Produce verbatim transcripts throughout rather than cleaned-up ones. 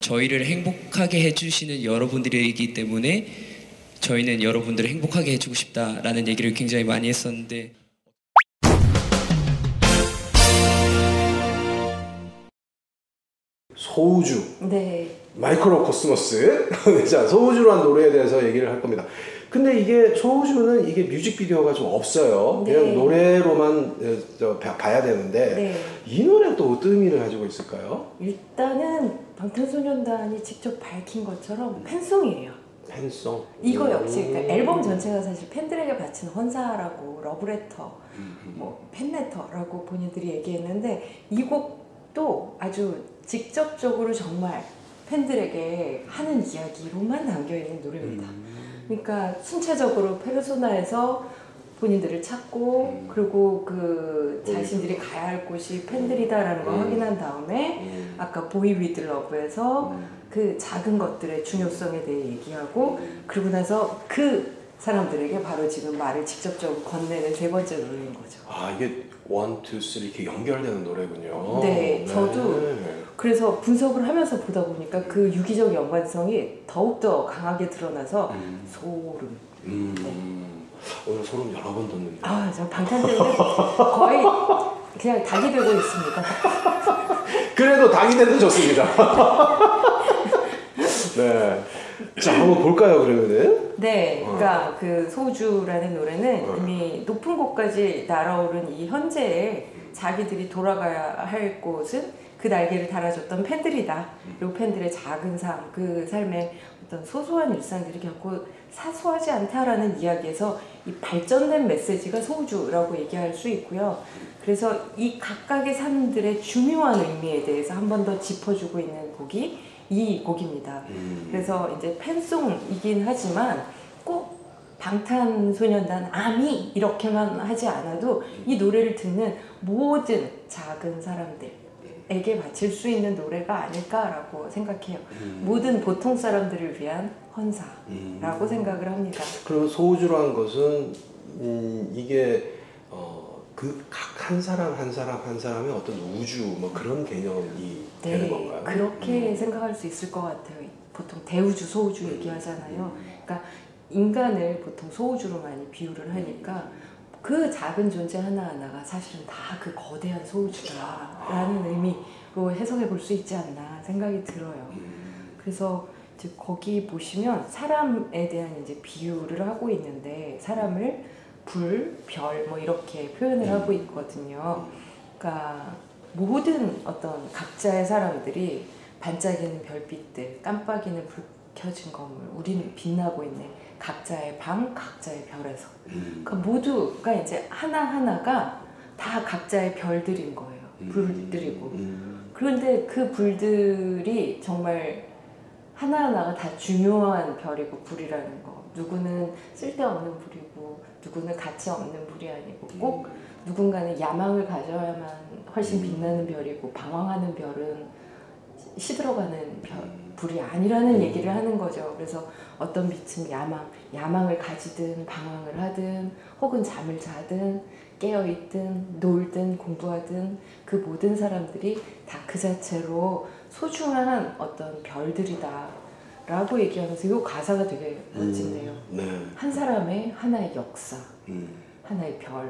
저희를 행복하게 해주시는 여러분들이기 때문에 저희는 여러분들을 행복하게 해주고 싶다라는 얘기를 굉장히 많이 했었는데 소우주, 네. 마이크로코스모스. 자, 소우주라는 노래에 대해서 얘기를 할 겁니다. 근데 이게 소우주는 이게 뮤직비디오가 좀 없어요. 네. 그냥 노래로만 저, 봐야 되는데 네. 이 노래는 또 어떤 의미를 가지고 있을까요? 일단은 방탄소년단이 직접 밝힌 것처럼 팬송이에요. 팬송. 이거 역시 그러니까 앨범 전체가 사실 팬들에게 바친 헌사라고 러브레터, 뭐 팬레터라고 본인들이 얘기했는데 이 곡도 아주 직접적으로 정말 팬들에게 하는 이야기로만 담겨있는 노래입니다. 그러니까 순차적으로 페르소나에서 본인들을 찾고 음. 그리고 그 자신들이 가야 할 곳이 팬들이다라는 걸 음. 확인한 다음에 음. 아까 보이 위드 러브에서 음. 그 작은 것들의 중요성에 대해 얘기하고 음. 그러고 나서 그 사람들에게 바로 지금 말을 직접적으로 건네는 세 번째 노래인 거죠. 아, 이게 원, 투, 쓰리 이렇게 연결되는 노래군요. 네, 네. 저도 그래서 분석을 하면서 보다 보니까 그 유기적 연관성이 더욱더 강하게 드러나서 음. 소름. 음. 네. 오늘 소름 여러 번 돋는데. 아, 저 방탄소년단 거의 그냥 닭이 되고 있습니다. 그래도 닭이 돼도 좋습니다. 네. 자, 한번 볼까요, 그러면은? 네, 그러니까 어. 그 소우주라는 노래는 어. 이미 높은 곳까지 날아오른 이 현재에 자기들이 돌아가야 할 곳은 그 날개를 달아줬던 팬들이다. 그리고 팬들의 작은 삶, 그 삶의 어떤 소소한 일상들이 결코 사소하지 않다라는 이야기에서 이 발전된 메시지가 소우주라고 얘기할 수 있고요. 그래서 이 각각의 삶들의 중요한 의미에 대해서 한 번 더 짚어주고 있는 곡이 이 곡입니다. 음. 그래서 이제 팬송이긴 하지만 꼭 방탄소년단 아미 이렇게만 하지 않아도 이 노래를 듣는 모든 작은 사람들에게 바칠 수 있는 노래가 아닐까라고 생각해요. 음. 모든 보통 사람들을 위한 헌사라고 음. 생각을 합니다. 그럼 소우주라는 것은 음, 이게 어, 그 각 한 사람 한 사람 한 사람의 어떤 우주 뭐 그런 개념이 네, 되는 건가요? 그렇게 음. 생각할 수 있을 것 같아요. 보통 대우주, 소우주 얘기하잖아요. 그러니까 인간을 보통 소우주로 많이 비유를 하니까 그 작은 존재 하나하나가 사실은 다 그 거대한 소우주다라는 의미로 해석해 볼 수 있지 않나 생각이 들어요. 그래서 이제 거기 보시면 사람에 대한 이제 비유를 하고 있는데 사람을 불, 별 뭐 이렇게 표현을 하고 있거든요. 그러니까 모든 어떤 각자의 사람들이 반짝이는 별빛들, 깜빡이는 불 켜진 건물, 우리는 빛나고 있는 각자의 방, 각자의 별에서. 그러니까 모두가 이제 하나하나가 다 각자의 별들인 거예요. 불들이고. 그런데 그 불들이 정말 하나하나가 다 중요한 별이고 불이라는 거. 누구는 쓸데없는 불이고 누구는 가치 없는 불이 아니고 꼭 누군가는 야망을 가져야만 훨씬 빛나는 별이고 방황하는 별은 시들어가는 별, 불이 아니라는 얘기를 하는 거죠. 그래서 어떤 빛은 야망, 야망을 가지든 방황을 하든 혹은 잠을 자든 깨어있든 놀든 공부하든 그 모든 사람들이 다 그 자체로 소중한 어떤 별들이다 라고 얘기하면서 이 가사가 되게 멋진데요. 음, 네. 한 사람의 하나의 역사, 음. 하나의 별,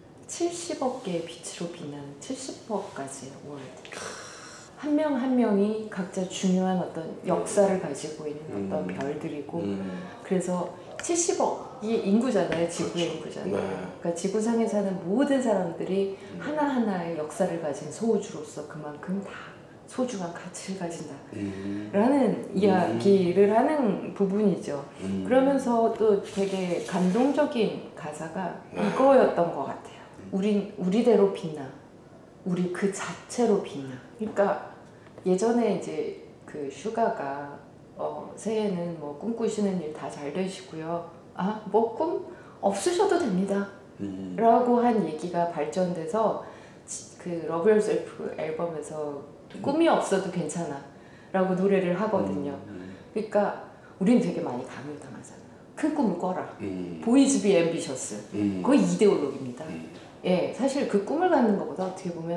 칠십억 개의 빛으로 빛나는 칠십억 가지의 월드. 한 명 한 명이 각자 중요한 어떤 역사를 가지고 있는 음. 어떤 별들이고 음. 그래서 칠십억이 인구잖아요. 지구의 그렇죠. 인구잖아요. 네. 그러니까 지구상에 사는 모든 사람들이 음. 하나하나의 역사를 가진 소우주로서 그만큼 다 소중한 가치를 가진다 음. 라는 이야기를 음. 하는 부분이죠. 음. 그러면서 또 되게 감동적인 가사가 이거였던 것 같아요. 우린 우리대로 빛나. 우리 그 자체로 빛나. 그러니까 예전에 이제 그 슈가가 어, 새해는 뭐 꿈꾸시는 일 다 잘 되시고요. 아, 뭐 꿈 없으셔도 됩니다. 음. 라고 한 얘기가 발전돼서 그 러브 유어셀프 앨범에서 꿈이 없어도 괜찮아 라고 노래를 하거든요. 그러니까 우린 되게 많이 강요당하잖아. 큰 꿈을 꿔라. 음. 보이즈 비 앰비셔스. 음. 거의 이데올로기입니다. 음. 예, 사실 그 꿈을 갖는 것보다 어떻게 보면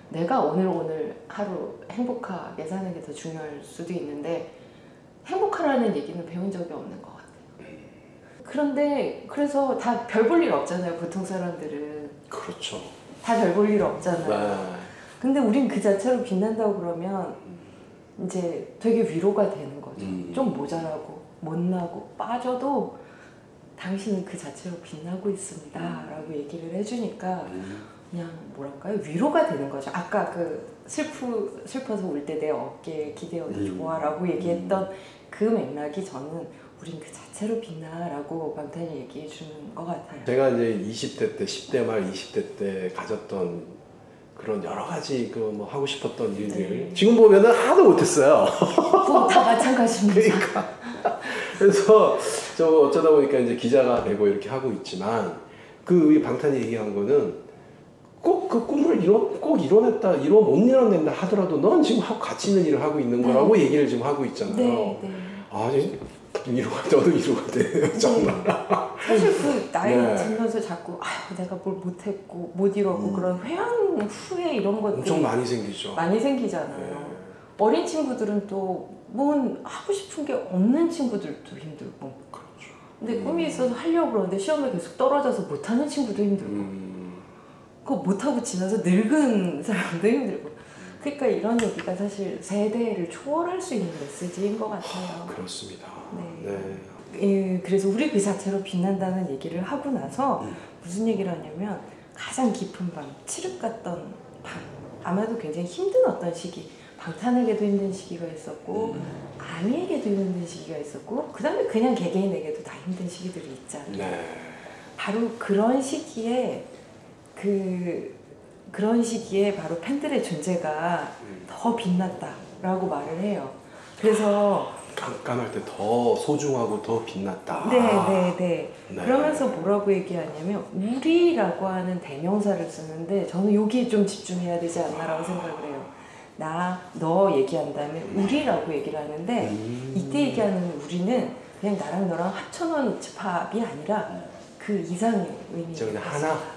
내가 오늘 오늘 하루 행복하게 사는 게 더 중요할 수도 있는데 행복하라는 얘기는 배운 적이 없는 것 같아요. 그런데 그래서 다 별 볼 일 없잖아요. 보통 사람들은 그렇죠. 다 별 볼 일 없잖아요. 네. 근데 우린 그 자체로 빛난다고 그러면 이제 되게 위로가 되는 거죠. 음. 좀 모자라고 못나고 빠져도 당신은 그 자체로 빛나고 있습니다 라고 얘기를 해주니까 음. 그냥 뭐랄까요? 위로가 되는 거죠. 아까 그 슬프, 슬퍼서 울 때 내 어깨에 기대어도 음. 좋아 라고 얘기했던 그 맥락이 저는 우린 그 자체로 빛나 라고 방탄이 얘기해 주는 것 같아요. 제가 이제 이십 대 때, 십 대 말 이십 대 때 가졌던 그런 여러 가지 그 뭐 하고 싶었던 일들 네. 지금 보면은 하나도 못했어요. 뭐 다 마찬가지입니다. 그러니까 그래서 저 어쩌다 보니까 이제 기자가 되고 이렇게 하고 있지만 그 방탄이 얘기한 거는 꼭 그 꿈을 이뤄 꼭 이뤄냈다 이뤄 못 이뤄낸다 하더라도 넌 지금 하고 가치 있는 일을 하고 있는 거라고 네. 얘기를 지금 하고 있잖아요. 네, 네. 아, 위로가 저도 위로가 돼요 정말. 사실 그 나이 네. 들면서 자꾸 아 내가 뭘 못했고 못 이뤘고 음. 그런 회한 후회 이런 것들이 엄청 많이 생기죠. 많이 생기잖아요. 네. 어린 친구들은 또 뭔 하고 싶은 게 없는 친구들도 힘들고 그렇죠. 근데 음. 꿈이 있어서 하려고 그러는데 시험에 계속 떨어져서 못하는 친구도 힘들고 음. 그거 못하고 지나서 늙은 사람도 힘들고 그러니까 이런 얘기가 사실 세대를 초월할 수 있는 메시지인 것 같아요. 그렇습니다. 네. 네. 예, 그래서 우리 그 자체로 빛난다는 얘기를 하고 나서 음. 무슨 얘기를 하냐면 가장 깊은 밤, 칠흑 같던 밤 아마도 굉장히 힘든 어떤 시기 방탄에게도 힘든 시기가 있었고 음. 아미에게도 힘든 시기가 있었고 그 다음에 그냥 개개인에게도 다 힘든 시기들이 있잖아요. 네. 바로 그런 시기에 그 그런 시기에 바로 팬들의 존재가 음. 더 빛났다라고 말을 해요. 그래서 깜깜할 때 더 소중하고 더 빛났다. 네, 네, 네. 네. 그러면서 뭐라고 얘기하냐면 우리라고 하는 대명사를 쓰는데 저는 여기에 좀 집중해야 되지 않나라고 생각을 해요. 나, 너 얘기한 다음에 우리라고 얘기를 하는데 음. 이때 얘기하는 우리는 그냥 나랑 너랑 합쳐놓은 집합이 아니라 그 이상의 의미가 진짜 그냥 하나? 있어요.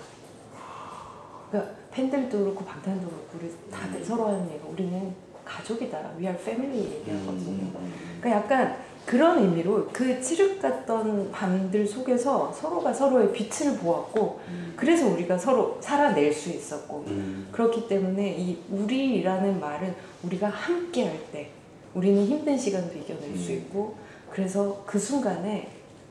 그러니까 팬들도 그렇고 방탄도 그렇고 우리 다들 음. 서로 하는 얘기 우리는 가족이다. We are family 얘기하거든요. 음. 그러니까 약간 그런 의미로 그 칠흑 같던 밤들 속에서 서로가 서로의 빛을 보았고 음. 그래서 우리가 서로 살아낼 수 있었고 음. 그렇기 때문에 이 우리라는 말은 우리가 함께 할 때 우리는 힘든 시간도 이겨낼 수 음. 있고 그래서 그 순간에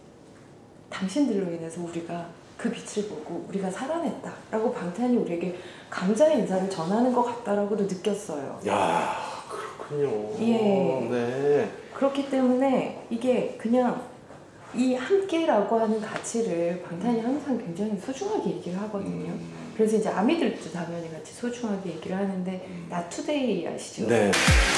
당신들로 인해서 우리가 그 빛을 보고 우리가 살아냈다라고 방탄이 우리에게 감사의 인사를 전하는 것 같다라고도 느꼈어요. 야, 그렇군요. 예. 네. 그렇기 때문에 이게 그냥 이 함께라고 하는 가치를 방탄이 항상 굉장히 소중하게 얘기를 하거든요. 음. 그래서 이제 아미들도 당연히 같이 소중하게 얘기를 하는데 나투데이 아시죠? 네.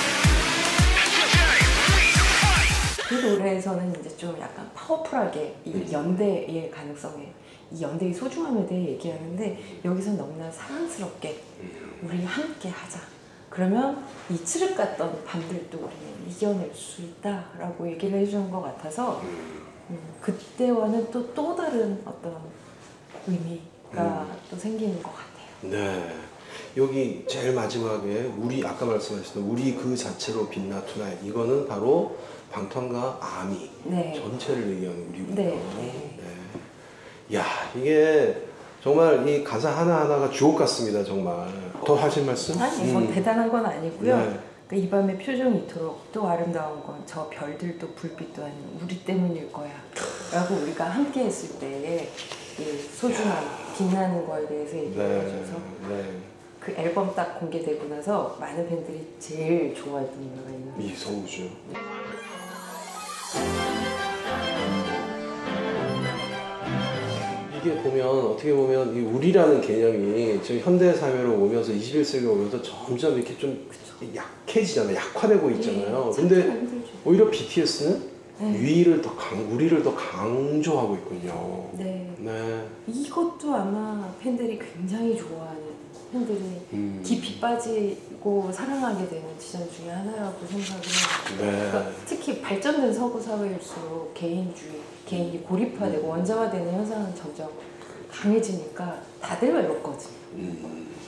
그 노래에서는 이제 좀 약간 파워풀하게 이 음. 연대의 가능성에 이 연대의 소중함에 대해 얘기하는데 여기서 너무나 사랑스럽게 우리 함께 하자. 그러면 이 칠흑 같던 밤들도 우리는 이겨낼 수 있다라고 얘기를 해주는 것 같아서 음, 그때와는 또 또 다른 어떤 의미가 음. 또 생기는 것 같아요. 네. 여기 제일 마지막에 우리 아까 말씀하셨던 우리 그 자체로 빛나 투나잇 이거는 바로 방탄과 아미 네. 전체를 얘기하는 우리군요. 네, 네. 네. 야 이게 정말 이 가사 하나 하나가 주옥 같습니다. 정말. 더 하실 말씀? 아니 뭐 음. 대단한 건 아니고요. 네. 그러니까 이 밤의 표정이 이토록 또 아름다운 건 저 별들도 불빛도 아닌 우리 때문일 거야 라고 우리가 함께 했을 때의 이 소중함, 빛나는 거에 대해서 얘기를 해줘서 네. 네. 그 앨범 딱 공개되고 나서 많은 팬들이 제일 좋아했던 노래가 있는 거예요. 이소우주. 이게 보면 어떻게 보면 이 우리라는 개념이 지금 현대 사회로 오면서 이십일 세기로 오면서 점점 이렇게 좀 약해지잖아요. 약화되고 있잖아요. 네, 근데 참 힘들죠. 오히려 비티에스는 네. 위를 더 강, 우리를 더 강조하고 있군요. 네. 네. 이것도 아마 팬들이 굉장히 좋아하는 팬들이 음. 깊이 빠지고 사랑하게 되는 지점 중에 하나라고 생각을 해요. 네. 그러니까 특히 발전된 서구 사회일수록 개인주의, 개인이 고립화되고 원자화되는 현상은 점점 강해지니까 다들 외롭거든요. 음.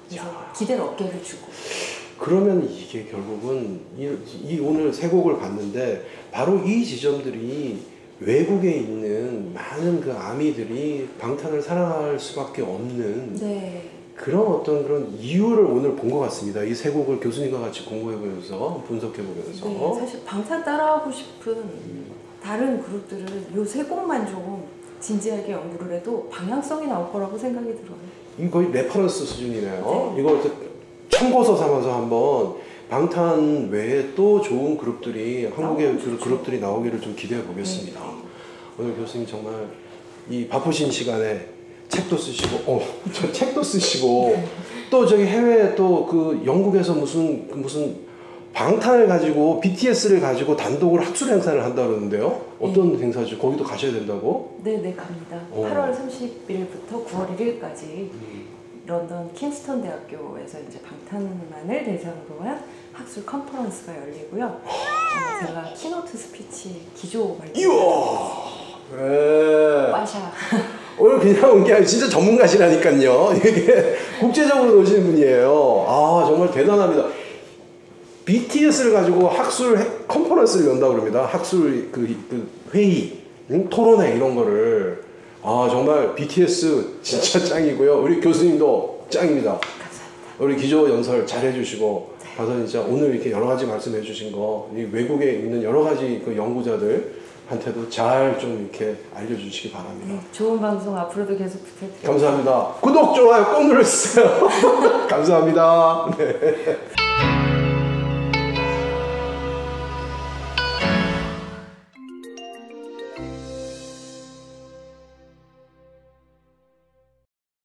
그래서 야. 기대를 어깨를 주고. 그러면 이게 결국은 이, 이 오늘 세 곡을 봤는데 바로 이 지점들이 외국에 있는 많은 그 아미들이 방탄을 사랑할 수밖에 없는 네. 그런 어떤 그런 이유를 오늘 본 것 같습니다. 이 세 곡을 교수님과 같이 공부해보면서 분석해보면서. 네, 사실 방탄 따라하고 싶은 다른 그룹들은 요 세 곡만 좀 진지하게 연구를 해도 방향성이 나올 거라고 생각이 들어요. 이거 거의 레퍼런스 수준이네요. 네. 이거 참고서 삼아서 한번 방탄 외에 또 좋은 그룹들이 한국의 그 그룹들이 나오기를 좀 기대해 보겠습니다. 네. 오늘 교수님 정말 이 바쁘신 시간에 책도 쓰시고, 어, 저 책도 쓰시고 또 저기 해외 또 그 영국에서 무슨 그 무슨 방탄을 가지고 비티에스를 가지고 단독으로 학술 행사를 한다 그러는데요. 어떤 네. 행사죠? 거기도 가셔야 된다고? 네, 네 갑니다. 어. 팔월 삼십일부터 구월 일일까지 음. 런던 킹스턴 대학교에서 이제 방탄만을 대상으로 한 학술 컨퍼런스가 열리고요. 어, 제가 키노트 스피치 기조 발표. 이야. 네. 빠샤. 오늘 그냥 온 게 아니라 진짜 전문가시라니까요. 이게 국제적으로 오시는 분이에요. 아 정말 대단합니다. 비티에스를 가지고 학술 컨퍼런스를 연다고 그럽니다. 학술 그, 그 회의, 응? 토론회 이런 거를. 아 정말 비티에스 진짜 짱이고요. 우리 교수님도 짱입니다. 감사합니다. 우리 기조 연설 잘 해주시고 가서 진짜 오늘 이렇게 여러 가지 말씀해 주신 거 이 외국에 있는 여러 가지 그 연구자들한테도 잘 좀 이렇게 알려주시기 바랍니다. 네, 좋은 방송 앞으로도 계속 부탁드립니다. 감사합니다. 구독, 좋아요 꼭 눌러주세요. 감사합니다. 네.